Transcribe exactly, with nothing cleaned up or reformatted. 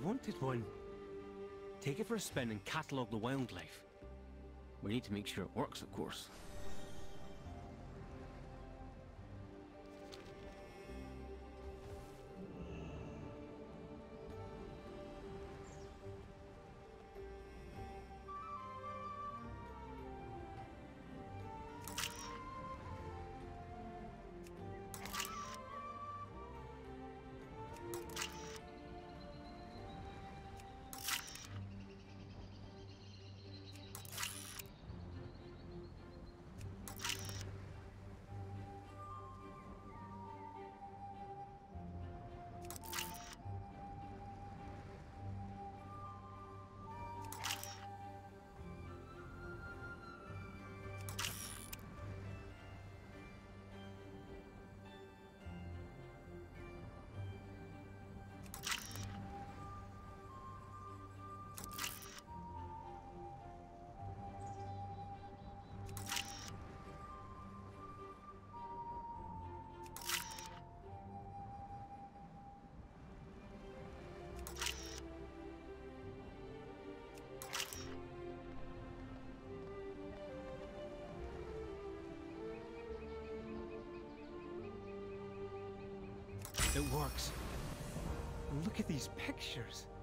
wanted one. Take it for a spin and catalogue the wildlife. We need to make sure it works, of course. It works. Look at these pictures.